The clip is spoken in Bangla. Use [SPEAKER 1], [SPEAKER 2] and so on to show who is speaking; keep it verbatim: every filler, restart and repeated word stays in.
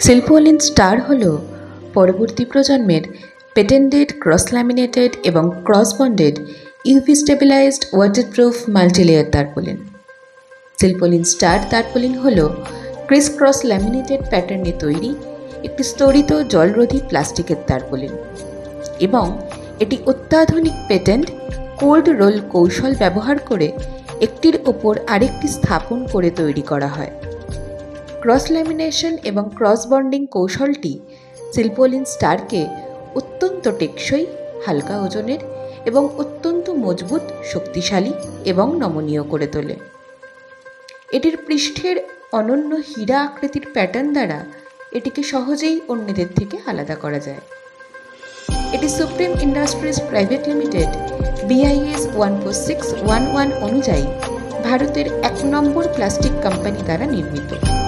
[SPEAKER 1] Silpaulin স্টার হল পরবর্তী প্রজন্মের পেটেন্টেড ক্রস ল্যামিনেটেড এবং cross bonded UV stabilised waterproof multilayer tarpaulin. Silpaulin star tarpaulin হল ক্রিস ক্রস ল্যামিনেটেড প্যাটার্নে তৈরি একটি স্তরিত জলরোধী প্লাস্টিকের তারপোলিন এবং এটি অত্যাধুনিক পেটেন্ট কোল্ড রোল কৌশল ব্যবহার করে একটির ওপর আরেকটি স্থাপন করে তৈরি করা হয়। ক্রস ল্যামিনেশন এবং ক্রস বন্ডিং কৌশলটি Silpaulin স্টারকে অত্যন্ত টেকসই, হালকা ওজনের এবং অত্যন্ত মজবুত, শক্তিশালী এবং নমনীয় করে তোলে। এটির পৃষ্ঠের অনন্য হীরা আকৃতির প্যাটার্ন দ্বারা এটিকে সহজেই অন্যদের থেকে আলাদা করা যায়। এটি supreme industries private limited BIS one four six one one অনুযায়ী ভারতের এক নম্বর প্লাস্টিক কোম্পানি দ্বারা নির্মিত।